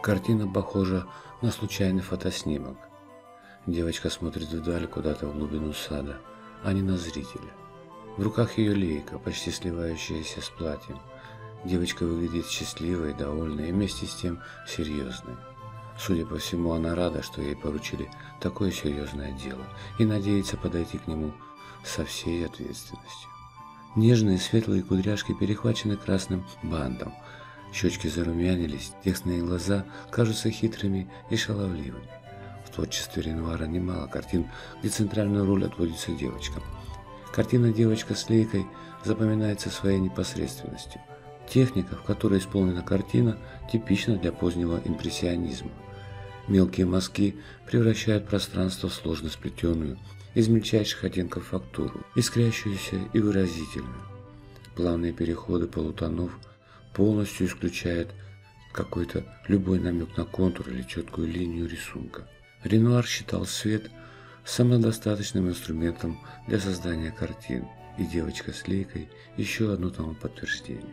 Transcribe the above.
Картина похожа на случайный фотоснимок. Девочка смотрит вдаль, куда-то в глубину сада, а не на зрителя. В руках ее лейка, почти сливающаяся с платьем. Девочка выглядит счастливой, довольной и вместе с тем серьезной. Судя по всему, она рада, что ей поручили такое серьезное дело и надеется подойти к нему со всей ответственностью. Нежные светлые кудряшки перехвачены красным бантом. Щечки зарумянились, тесные глаза кажутся хитрыми и шаловливыми. В творчестве Ренуара немало картин, где центральную роль отводится девочкам. Картина «Девочка с лейкой» запоминается своей непосредственностью. Техника, в которой исполнена картина, типична для позднего импрессионизма. Мелкие мазки превращают пространство в сложно сплетенную, из мельчайших оттенков фактуру, искрящуюся и выразительную. Плавные переходы полутонов полностью исключают какой-то любой намек на контур или четкую линию рисунка. Ренуар считал свет самодостаточным инструментом для создания картин, и «Девочка с лейкой» еще одно тому подтверждение.